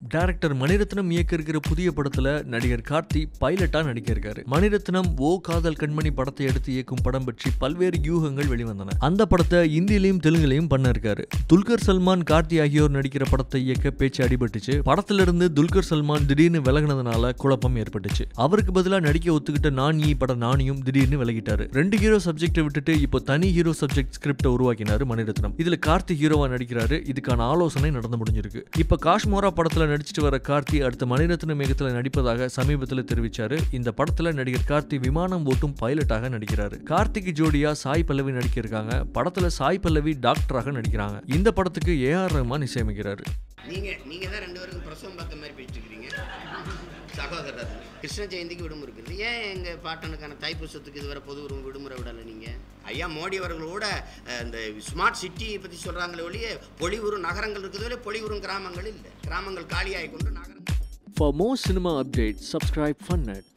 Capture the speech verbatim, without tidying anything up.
Director Mani Ratnam இயக்க இருக்கிற புதிய படத்துல நடிகர் கார்த்தி பைலட்டா நடிக்க இருக்காரு. மணிரத்னம் ஓ காதல் கண்மணி படத்தை எடுத்து இயக்கும் படம் பற்றி பல்வேறு யூகங்கள் வெளிவந்தன. அந்த படத்தை இந்தியிலையும் தெலுங்குலையும் பண்ண இருக்காரு. துல்கர் சல்மான் கார்த்தி ஆகியோர் நடிக்கிற படத்தை இயக்க பேச்சு அடிபட்டுச்சு. படத்துல இருந்து துல்கர் சல்மான் திடீர்னு விலகினதுனால குழப்பம் ஏற்பட்டுச்சு. அவருக்கு பதிலா நடிக்க ஒத்துக்கிட்ட நான் ஈ பட நானியும் திடீர்னு விலகிட்டாரு. ரெண்டு ஹீரோ சப்ஜெக்டை விட்டுட்டு இப்போ தனி ஹீரோ சப்ஜெக்ட் ஸ்கிரிப்டை உருவாக்கினாரு மணிரத்னம். இதுல கார்த்தி ஹீரோவா நடிக்கிறாரு. இதுக்கான ஆலோசனை நடந்து முடிஞ்சிருக்கு. இப்ப காஷ்மோரா படத்துல நடிச்சிட்டு வர கார்த்தி அடுத்த மணிரத்னம் இயக்கத்துல நடிப்பதாக சமீபத்தில் தெரிவிச்சாரு. இந்த படத்துல நடிகர் கார்த்தி விமானம் ஓட்டும் பைலட்டாக நடிக்கிறாரு. கார்த்திக்கு ஜோடியா சாய் பல்லவி நடிக்க இருக்காங்க. படத்துல சாய் பல்லவி டாக்டராக நடிக்கிறாங்க. இந்த படத்துக்கு ஏ ஆர் ரஹ்மான் இசையமைக்கிறாரு. நீங்க நீங்க தான் ரெண்டு பேருக்கும் பிரசவம் பார்த்த மாதிரி பேசிட்டு இருக்கீங்க. சகோதரர் கிருஷ்ண ஜெயந்திக்கு விடுமுறை இருக்குது. ஏன் எங்க பாட்டனுக்கான தைப்பூசத்துக்கு இதுவரை பொது விடுமுறை விடலை நீங்க? ஐயா மோடி அவர்களோட இந்த ஸ்மார்ட் சிட்டி பற்றி சொல்கிறாங்களே ஒழிய பொலிவுறும் நகரங்கள் இருக்கிறதே பொலிவுறும் கிராமங்கள் இல்லை. கிராமங்கள் காலியாகி கொண்டு நகரங்கள். For more cinema updates, subscribe Fun Net.